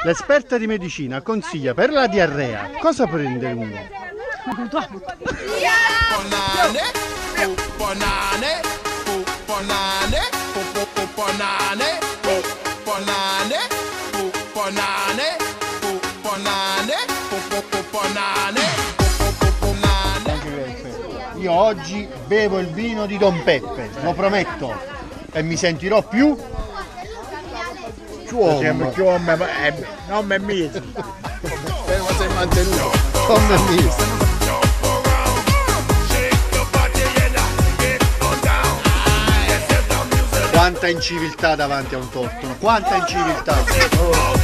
L'esperta di medicina consiglia per la diarrea cosa prende uno? Io oggi bevo il vino di Don Peppe, lo prometto, e mi sentirò più non è mio. Spero sei mantenuto. Non è mio. Quanta inciviltà davanti a un torto, quanta inciviltà!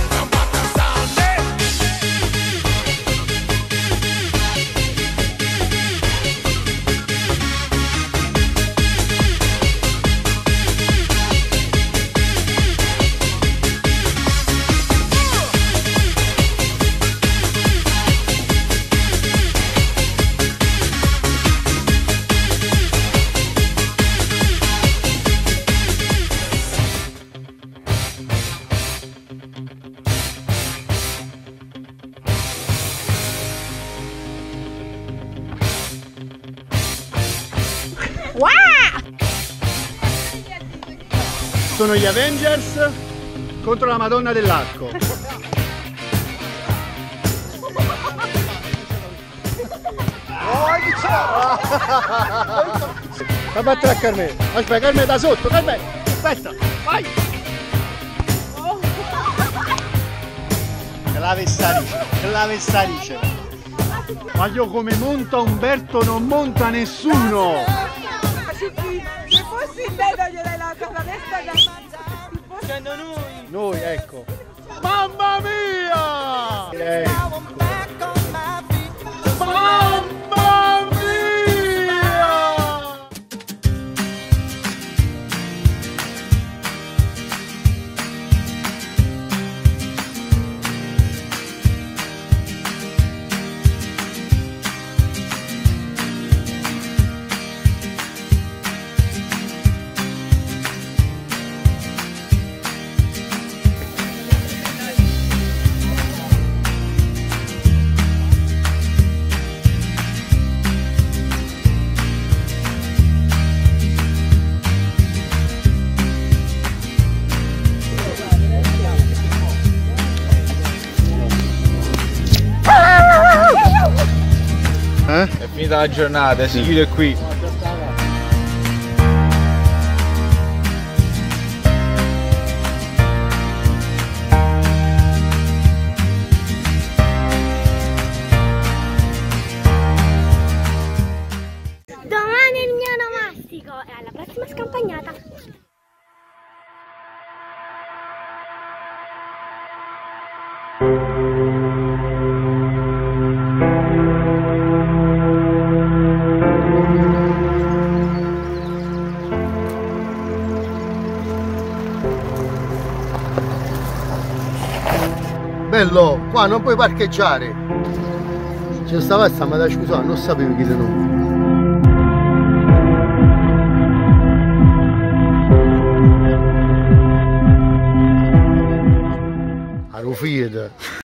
Sono gli Avengers contro la Madonna dell'Arco. Fa battere a Carmelo. Aspetta, Carmelo da sotto, Carmelo. Aspetta, vai. Clavessarice. Ma io come monta Umberto non monta nessuno. Se fossi in te toglierei la testa da Noi, ecco. Mamma mia! Ecco. Mamma mia! È finita la giornata, si chiude qui. Domani è il mio onomastico e alla prossima scampagnata. Bello, qua non puoi parcheggiare. C'è stavolta ma da scusare, non sapevo chi te no. Fiat.